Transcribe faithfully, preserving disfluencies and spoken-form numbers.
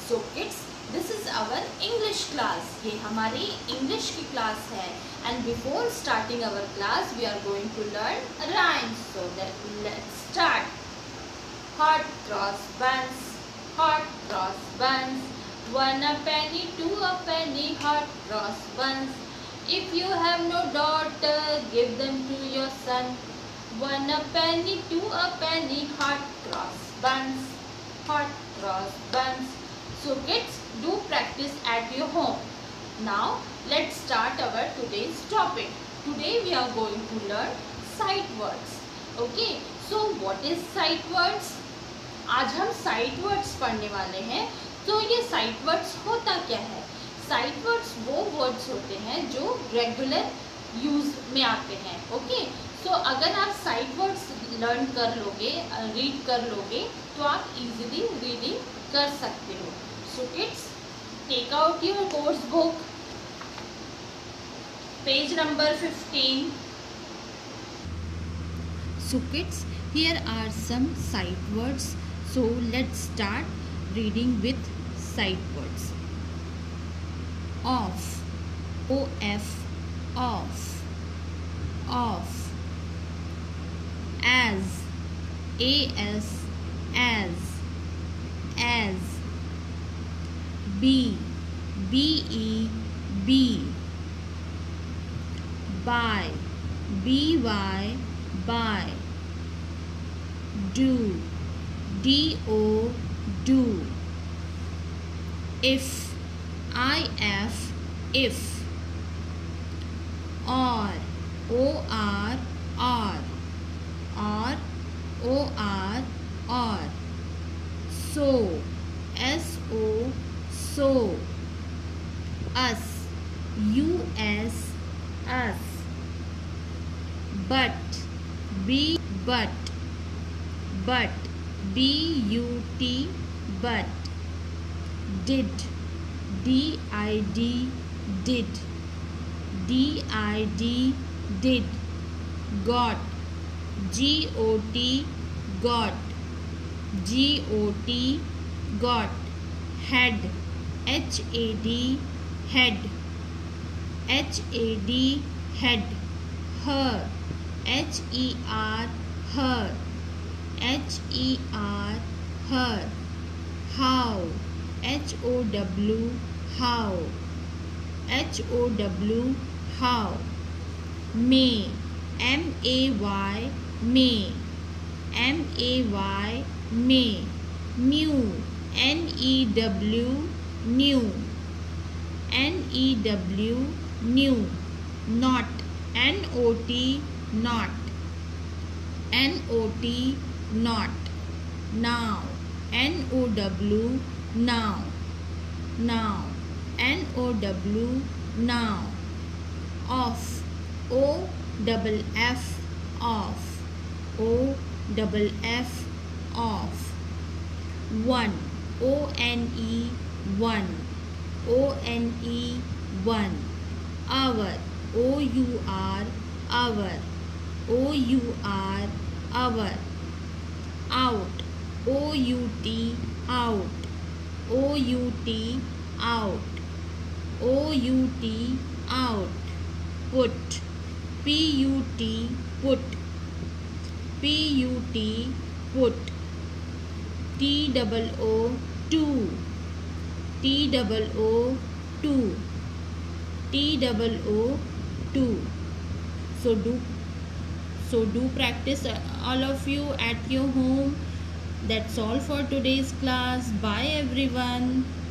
So kids, this is our English class. ये हमारी English की class है. And before starting our class, we are going to learn rhymes. So that let's start. Hot cross buns, hot cross buns. One a penny, two a penny, hot cross buns. If you have no daughter, give them to your son. One a penny, two a penny, hot cross buns, hot cross buns. So kids, do practice at your home. Now let's start our today's topic. Today we are going to learn sight words. Okay, so what is sight words? आज हम sight words पढ़ने वाले हैं. तो ये sight words होता क्या है? Sight words वो words होते हैं जो regular use में आते हैं. ओके, सो अगर आप sight words लर्न कर लोगे, रीड कर लोगे, तो आप easily रीडिंग कर सकते हो. So kids, take out your course book, page number fifteen. So kids, here are some sight words. So let's start reading with sight words. Off, O F, off, off. As, A S, as, as. Be, B E, be. Buy, B Y, buy. Do, D O, do. If, I F, if. Or, O R, or. Or, O R, or. So, S O, so. Us, U S, us. But, B, but. But, B U T, but. Did, D I D, did. D I D, did. Got, G O T, got. G O T, got. Had, H A D, had. H A D, had. Her, H E R, her. H E R, her. How, H O W, how. H O W, how. May, M A Y, may. M A Y, may. New, N E W, new. N E W, new. Not, N O T, not. N O T, not. Now, N O W, now. Now, N O W, now. Off, O double F, off. O double F, off. One, O N E, one. O N E, one. Hour, O U R, hour. O U R, hour. Out, O U T, out. O U T, out. O U T, out. Put, P U T, put. P U T, put. T double O, two. T double O, two. T double O, two. So do so do practice, all of you, at your home. That's all for today's class. Bye everyone.